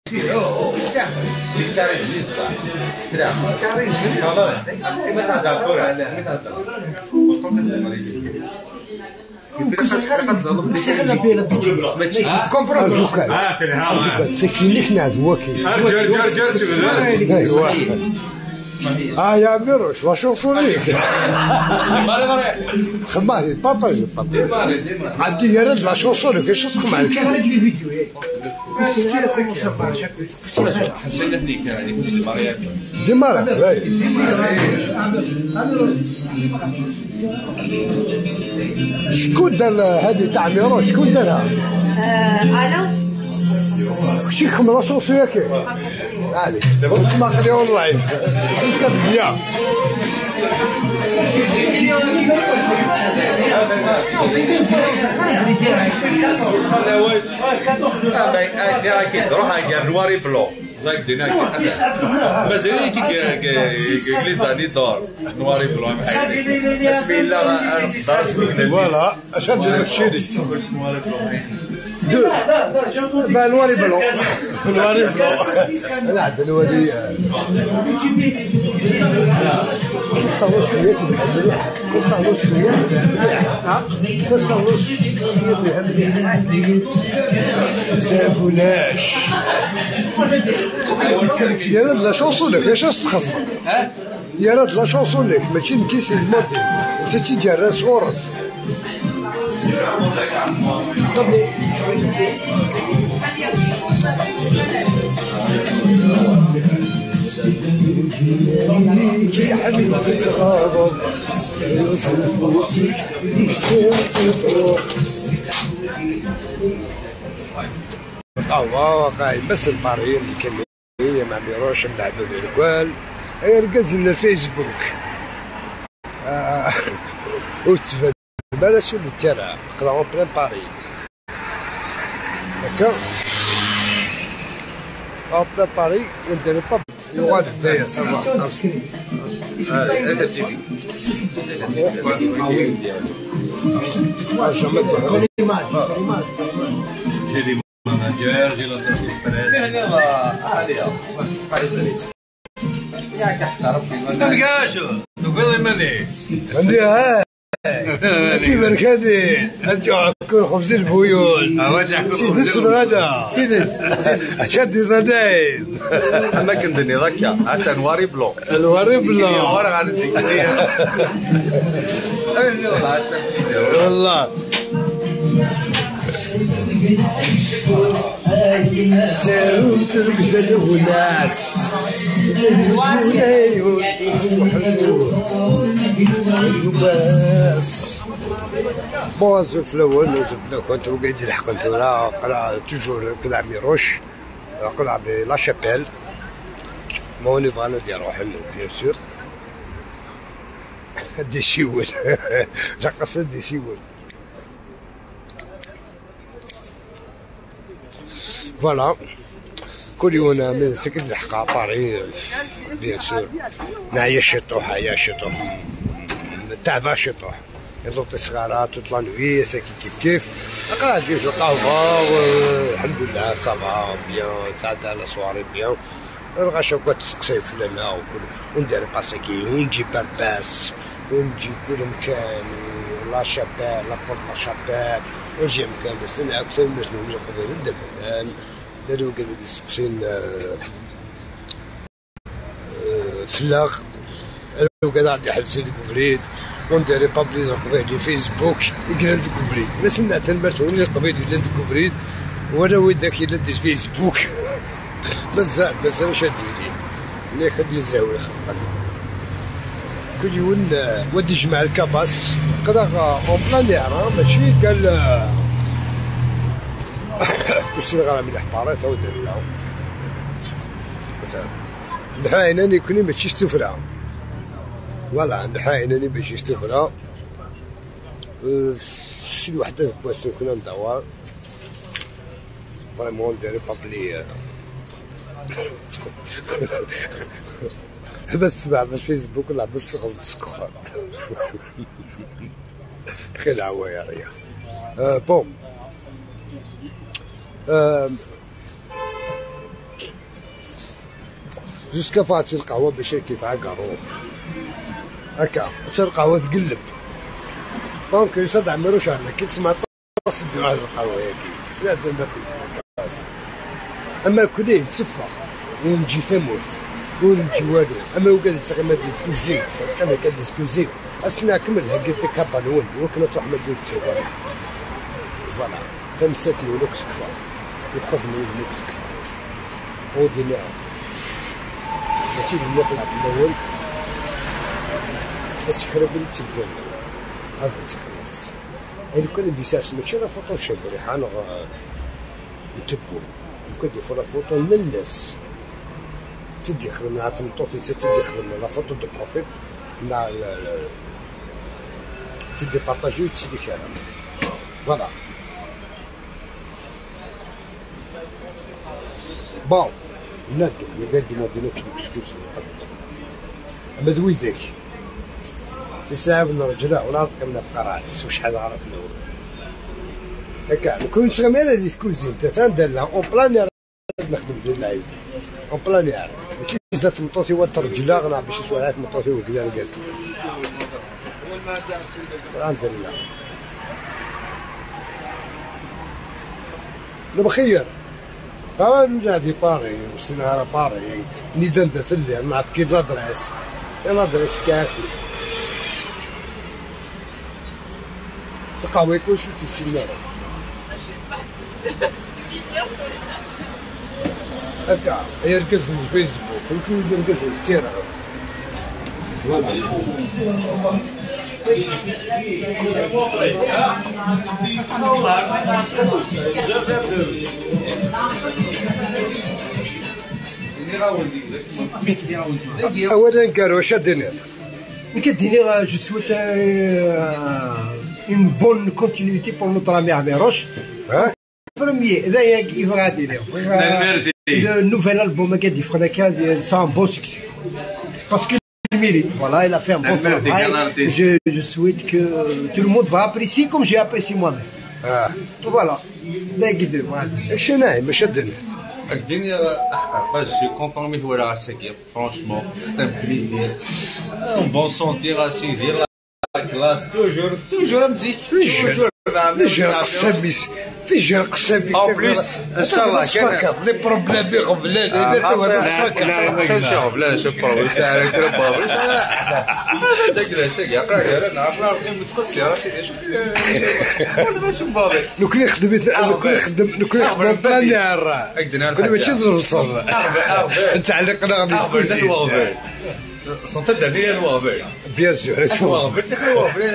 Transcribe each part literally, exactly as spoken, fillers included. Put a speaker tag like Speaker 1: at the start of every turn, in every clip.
Speaker 1: الكاري جليس صح سريع الكاري جليس ما تهضر كورة ما تهضر
Speaker 2: اه في الهواء
Speaker 3: سكينك ناد وكي
Speaker 2: جر جر جر جر
Speaker 3: اه يا ميروش لا شوفوني خماري بارطاج عندي يا رد لا شوفوني كيش تسمع لك ديما راه شكون دار هذه تاع ميروش شكون دارها؟
Speaker 4: انا
Speaker 3: شي خمرة صوص ياك عليك ما خلي اونلاين كتبيع
Speaker 1: روح على نواري بلو زاك دينا مازال كي كليزاني دور نواري بلو بسم الله
Speaker 3: فوالا اش غادير داكشي
Speaker 1: نواري بلو
Speaker 3: دو با نواري بلو نواري بلو لا عاد الولي كيستغلوا شويه كيستغلوا شويه كيستغلوا شويه زافولاش يا راد لا شونسونك اش تخدم يا راد لا شونسونك ماشي نكيس الموديل انت تيجي راس ورس يا حبيبي تغاضب اه قاعد بس البارين اللي مع ميروش نلعبوا بالكوال يرقز لنا فيسبوك وتفاد بلا سول الترع نقراو بلان باري هكا او بلان باري ونديرو با يوغاد هدايا صافا
Speaker 1: هذا تيفي جيلي ماناجير جيلي فريد عليها ياك احترم ما تلقاش تقول مالي
Speaker 3: عندي انتي بركاني انتي كل خبز البيول سيدت الغدا سيدت شدي غداين
Speaker 1: اما كندني ذاك حتى نواري بلو
Speaker 3: الواري بلو
Speaker 1: نوار غنزي
Speaker 3: والله تاوم ترقد الناس بس بوظ في الاول نزل كنت قاعد نلحق كنت لا قرا توجور قلع ميروش قلع لا شابيل موني فانا ديال روحي بيان سور دي شيول لا قصد دي شيول فوالا كل يوم من سكت نلحق باري بيان سور نعيا شطوح يا شطوح تعبا شطوح يضبط الصغارات وطلع نوية ساكي كيف كيف قاعد كيف القهوة والحمد لله صافا بيان ساعات على صواري بيان الغاشا كوا تسقسي في الماء وندير باساكي ونجيب برباس ونجيب كل مكان لا شابال لا فوق لا شابال ونجي مكان بس انا اكثر من نجي قبل الدم دارو قاعد يسقسين فلاغ وقاعد عندي حل سيدي بوفريد وندير بابليز قبيلي فيسبوك يقرا لك بوفريد بس نعت المسؤولين قبيلي ولاد بوفريد وانا وذاك يلد الفيسبوك مازال مازال واش ديري اللي خدي الزاويه خطا كل يوم ودي يجمع الكباس قرا اون بلانير ماشي قال كلشي غير من الحبارات هو دار لها بحال انني كوني ماشي استفرا فوالا بحال انني ماشي استفرا شي وحده بواسون كنا ندور فريمون ندير بابلي بس بعد الفيسبوك لعبت شغل سكوات خير عوا يا رياض بون جوسكا فاتي القهوه باش كيف عقروف هكا حتى القهوه تقلب دونك يصدع عمروش على كي تسمع طاس دير على القهوه هاكي سناد الناس اما كليه تصفى ونجي ثموث ونجي والو اما وقال تغمد الكوزين انا كادس كوزين اصلا كمل هكا كابالون وكنا تروح مدير تسوى فوالا تمسكني ولوكس كفا ياخذ من لوكس كفا ودينا ماشي اللي يطلع في الاول بس خرب اللي تسبون هذا تخلص هذا كل اللي ساس ماشي لا فوتوشوب ريحان نتبو يمكن يديروا لا فوتو من الناس تدي خدمة مع تمطوطي تدي خدمة لا فوتو دو بروفيل مع تدي بارطاجي وتدي كلام فوالا بون نادوك نقاد ديما ديما كيكسكوزو اما دوي ذاك تسعة من الرجلة ولا عرفت من القرعات وشحال عرف الاول هكا نكون نشغل هذه الكوزين تا ندير لها اون بلانير نخدم ديال العيب اون بلانير ماشي زاد مطوطي وات الرجلة غنعرف شي سوايعات مطوطي وكذا وكذا ندير لها لو بخير راه نادي باري وسنهار باري نيدان دثلي نعرف كي لادريس لادريس في كافي القهوة يكون شو تسمى هكا يركز في الفيسبوك يمكن يركز في التيرا فوالا اولا كارو واش دير
Speaker 5: كدير جو سويت une bonne continuité pour notre ami Améroche.
Speaker 3: Hein?
Speaker 5: Premier, d'ailleurs, il va dire. Le nouvel album qui est différent, c'est un bon succès. Parce qu'il mérite. Voilà, il a fait un bon travail. Je, je souhaite que tout le monde va apprécier comme j'ai apprécié moi-même.
Speaker 3: Ah.
Speaker 5: Voilà. D'ailleurs, voilà.
Speaker 3: شنو هاي مش الدنيا
Speaker 1: الدنيا فاش كونطون مي هو راه ساكي فرانشمون سي ان بليزير ان بون سونتي راسي ديال كلاس توجور توجور مزيك توجور
Speaker 3: تجي القساميس تجي القساميس
Speaker 1: ان بليس ان شاء الله كان
Speaker 3: لي بروبليم يغبلان هذا هو
Speaker 1: لا شي غبلان شي بروبليم ساعه كرا بابريش هذاك لا ساكي قرا غير انا عرفنا متقصي راسي شوف ولا ماشي بابي
Speaker 3: لو كنا خدمت لو كنا خدم لو كنا خدم بلانير كنا ماشي نوصل انت علقنا غادي
Speaker 1: سنت الدنيا الوابع
Speaker 3: بيان سور
Speaker 1: الوابع الوابع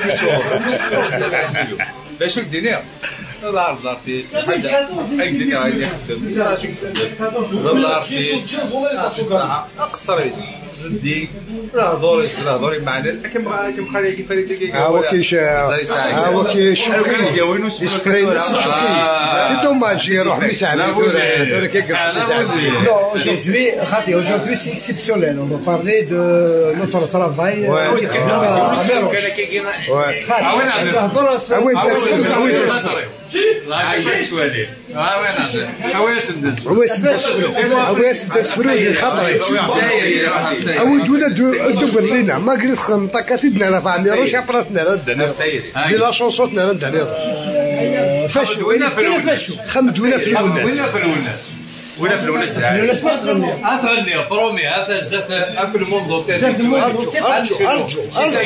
Speaker 1: باش الدنيا العرض الارتيست حاجه اي الدنيا غادي يخدم صافي الارتيست اقصر زدي راه دوري راه دوري معنا لكن كم خلي كيف فريد
Speaker 3: ها هو كيش ها هو كيش يسكرين سي دوماج يروح يساعد
Speaker 5: Non, aujourd'hui, aujourd'hui c'est exceptionnel. On va parler de notre travail.
Speaker 3: عواس تسفرو ديال خاطري اودونا دو برلينا ما قلت خمطه كاتدنا راه فهمني روش عبرتنا ردنا دي لا شونسوتنا ردنا
Speaker 5: فاش وين فاش
Speaker 3: خمدونا في الوناس
Speaker 1: وين في الوناس وين في الوناس
Speaker 5: الناس ما تغني
Speaker 1: اثغني برومي هذا جات ابل موندو تاع
Speaker 3: ارجو ارجو ارجو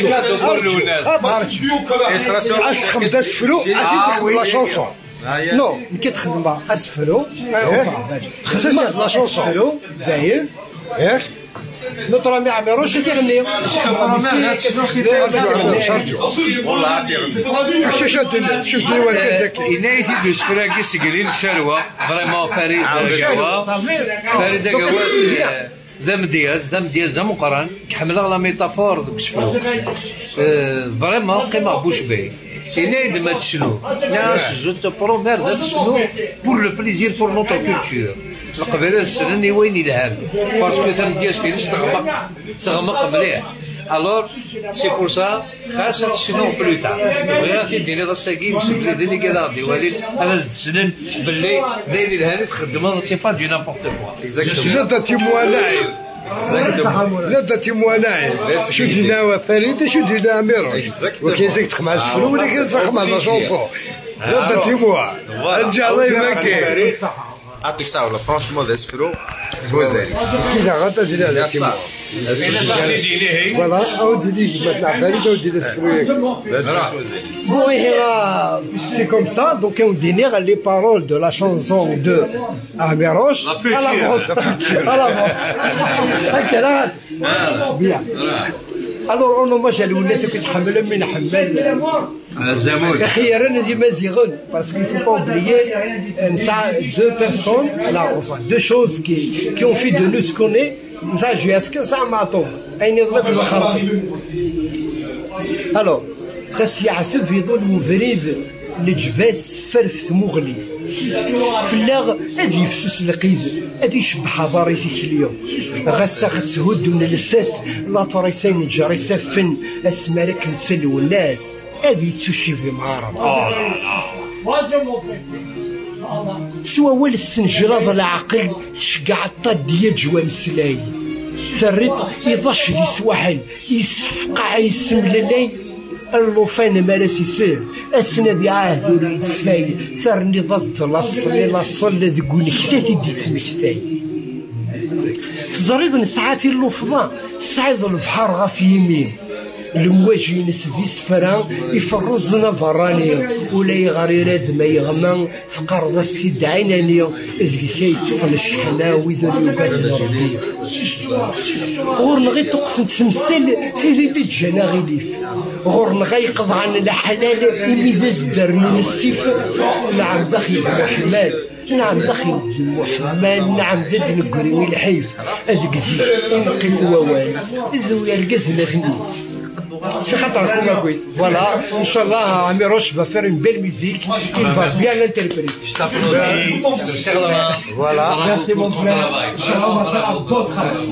Speaker 3: ارجو اش خمده سفرو لا شونسون
Speaker 5: نو كي تخدم اسفلو خدم لا شونسون اسفلو داير
Speaker 3: ياك
Speaker 5: نطرا مع عميروش كيغني
Speaker 1: والله عادي
Speaker 3: اش شاد شوف ديوال كذاك
Speaker 1: ينايتي دوز فراكي سقلين الشروه فريمون فريد قوا فريد قوا زام دياز زام دياز زام مقران كحمل لا ميتافور دوك شفرو فريمون قيمه بوش بي ينايد ما تشنو ناس جو برومير دا تشنو بور لو بليزير بور نوتر كولتور القبيله السناني وين يلعب باسكو تم دياز فينش تغمق تغمق مليح الور سي بور سا خاصة تشنو بلو تاع بغينا تيدي لي راساكي مسكلي ديالي كذا غادي ولكن انا زدت سنن باللي دايري الهاني تخدم سي با دو نابورت بوا
Speaker 3: لا داتي موانعين لا داتي موانعين شو دينا فريده شو دينا ميروش وكاين زيك تخمع السفرو ولكن تخمع لا شونسون لا داتي موا رجع الله يبارك
Speaker 2: عطيك صاوله فرانشمون ذا سفرو زوازالي
Speaker 3: كذا غدا دير هذا كيما فوالا عاود دير مثلا فريده ودير السفرو
Speaker 5: Bon, c'est comme ça. Donc, on dénire les paroles de la chanson de Améroche à l'avance. À l'avance. Bien. Alors, on hommage à l'Ounès qui تحمل من حمال
Speaker 1: الزمون.
Speaker 5: خيرا هذه مزيغون parce qu'il faut pas oublier ça deux personnes là enfin deux choses qui qui ont fait de nous ce qu'on est ça jusqu'à ça معطوب أين يضرب الخرطي. Alors خاص يعثف يظل مفريد الجباس فرف مغلي فلاغ هادي يفسس القيد هادي يشبح ضريتك اليوم غاسا خاص هدون الاساس لا طريسين جاري سفن اسمارك نتسلو الناس هادي تسوشي في معارض سوا ولا السنجراد العقل تشقع الطاد ديال جوا مسلاي ثريت يضش دي سواحل يسفقع يسم للين اللوفين مالاسي سير السنة دي عهد ولي يتفاي ثرني ضد لاصل لاصل ذقول كتاتي دي تمكتاي تزريد نسعاتي اللوفضان سعيد البحر غاف يمين المواجهين سدي سفران يفرزنا فراني ولا يغريرات ما يغمان في قرض السيد عيناني إذ كي تفن الشحناوي ذو يقال ربي غورنا غي تقسم تمثل سيدي دي جانا غيليف غورنا غي يقض عن الحلال إميذاز دار من السيف نعم ذخي محمد نعم ذخي محمد نعم ذد نقريمي الحيف أذك زي نقيت ووال ذو يرقز لغني في خاطركم كويس فوالا ان شاء الله Améroche va faire une belle musique il va bien l'interpréter
Speaker 1: Je t'applaudis, je te serre la main.
Speaker 3: Voilà.
Speaker 5: Merci mon frère. Inch'Allah on va faire un bon travail.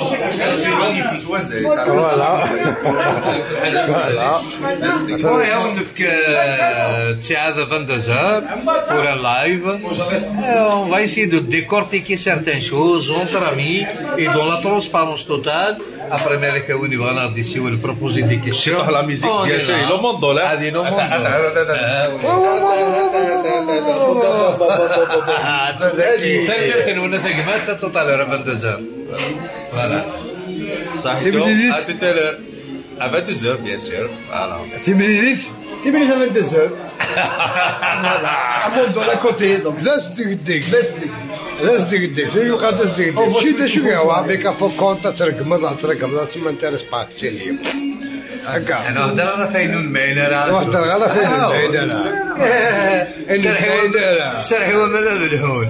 Speaker 3: Voilà. Voilà.
Speaker 1: Ouais, on ne fait que théâtre vingt-deux heures pour un live. Euh, on va essayer de décortiquer certaines choses entre amis et dans la transparence totale. Après, Melek Aouni va nous dire ou proposer des questions.
Speaker 2: La musique, bien sûr, le monde là.
Speaker 1: Allez, le monde. ثاني ولا ثقمات تطلع à vingt-deux heures. Voilà.
Speaker 2: Ça à tout à l'heure. À vingt-deux heures, bien sûr. Voilà.
Speaker 3: تمريريت
Speaker 5: تمرين à vingt-deux heures. Voilà. À mon dans la côté donc.
Speaker 3: لا صدق ديك لا صدق ديك سيري وقع صدق ديك شي دا شو كاع بك فوق كونتا ترقم ترقم سما انت رسبات شي هكا
Speaker 1: انا هضر راه فاينون معنا راه
Speaker 3: واحد غير فين المعيدة
Speaker 1: شرحي شرحي وماذا بالهون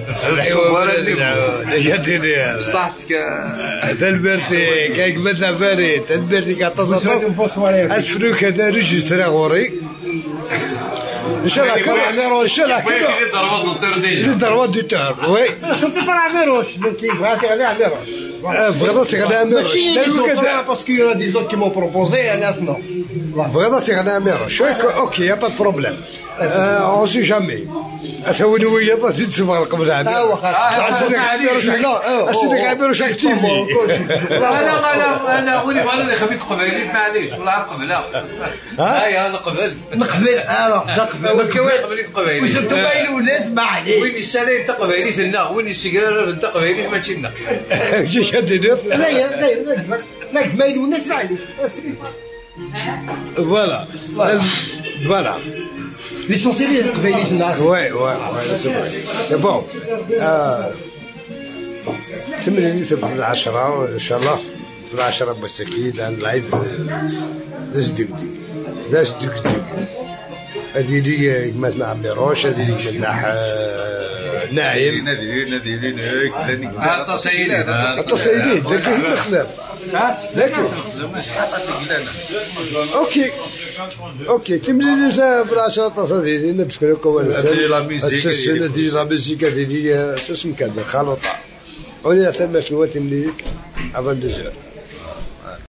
Speaker 3: جاتي ديال
Speaker 1: صحتك
Speaker 3: تلبرتي كايك مثلا فريد تلبرتي كتصرف اسفلو كذا ريجستري غوري ان شاء الله كان عميروش ان شاء الله كده
Speaker 1: اللي ضربات دوتور ديجا
Speaker 3: اللي ضربات دوتور وي
Speaker 5: سورتو بار Améroche donc il va aller à Améroche.
Speaker 3: بغيتي غدا عميروش
Speaker 5: parce qu'il y en a des autres qui m'ont proposé un instant.
Speaker 3: بغيتي غدا عميروش اوكي يا با بروبليم اون سي جامي ثواني ويا تزيد تسمع قبل عميروش
Speaker 5: اه واخا
Speaker 3: سيدك عميروش لا سيدك عميروش اكتيفي
Speaker 1: لا لا لا انا ولي انا خبيت قبيلي معليش ولا قبل لا هاي انا قبل
Speaker 5: نقبل اه نقبل
Speaker 1: والكويت قبليت قبيلي
Speaker 5: وزدت باين ولاد ما عليك
Speaker 1: وين السالي انت قبيلي سنا وين السكرار انت قبيلي ما تشنا
Speaker 3: شي شدير
Speaker 5: لا يا لا لا لا باين والناس ما عليك
Speaker 3: فوالا فوالا
Speaker 5: ليسونسيال لي قبيلي الناس
Speaker 3: وي وي سي فري بون تمرين في العشرة ان شاء الله في العشرة مساكين لايف لاش ديك ديك لاش ديك ديك هذه لي كما مع Améroche هذه لي مع ناعم
Speaker 2: نادي نادي نادي
Speaker 1: عطا سيدي
Speaker 3: عطا سيدي داك هي الخدام داك اوكي اوكي تمرين في العشرة تصادير نبسك لكم
Speaker 2: هذه لا ميوزيك
Speaker 3: هذه لا ميوزيك هذه شو اسمها كذا خلطة ولي ثم شنو تمرين à vingt-deux heures